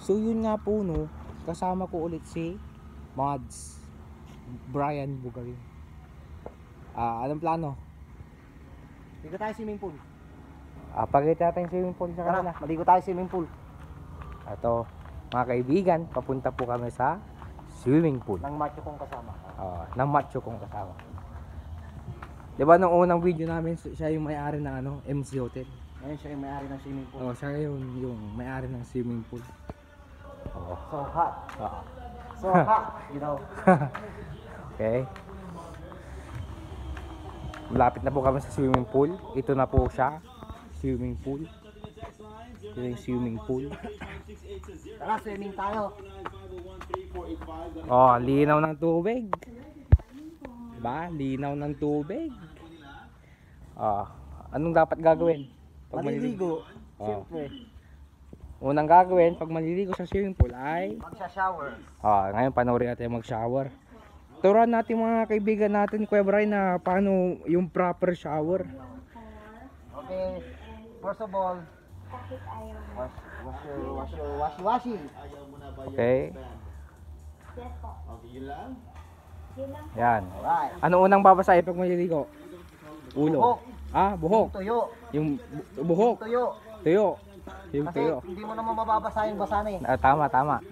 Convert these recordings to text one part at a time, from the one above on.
So yun nga po no, kasama ko ulit si Madz, Brian Bugarin. Anong plano? Maligo tayo swimming pool. Pagkita natin swimming pool sa kanila. Maligo tayo swimming pool. Ito, mga kaibigan, papunta po kami sa swimming pool. Nang macho kong kasama. Ng macho kong kasama. Diba nung unang video namin, siya yung may-ari ng MC Hotel. Ngayon siya yung may-ari ng swimming pool. Siya yung may-ari ng swimming pool. So hot. So hot, you know. Okay. Malapit na po kami sa swimming pool. Ito na po siya. Swimming pool. Ito yung swimming pool. Tara, swimming tayo. Linaw ng tubig. Diba? Linaw ng tubig. Anong dapat gagawin? Pag maliligo. Siyempre. Unang gagawin pag maliligo sa swimming pool ay magsha-shower. Ngayon panoorin natin mag-shower. Turuan natin mga kaibigan natin, Kuya Brian, na paano yung proper shower. Okay. First of all, wash your. Okay. Yan. Alright. Ano unang babasahin pag maliligo? Ulo. Buhok. Buhok. Tuyo. Yung buhok. Tuyo. Tuyo. Yung Kasi tuyo. hindi mo naman mababasa yung basa na eh. Tama.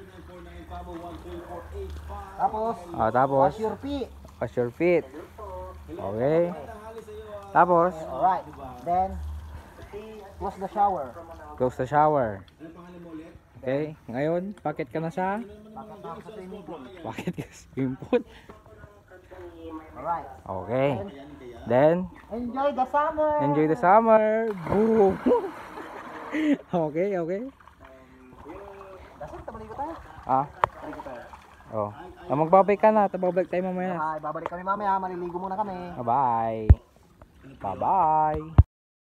Tapos, Tapos, wash your feet. wash your feet. Okay. Tapos, Alright. Then, close the shower. close the shower. Okay. Ngayon, pakit ka na sa Bakit na sa swimming pool. pakit ka sa swimming pool. Alright. Okay. Then, Enjoy the summer. enjoy the summer. Boom. Okay. Dasal, tabalik ko tayo. Tabalik ko tayo. Magbabalik ka na. Babalik tayo mamaya. Babalik kami mamaya. Maliligo muna kami. Bye. Bye.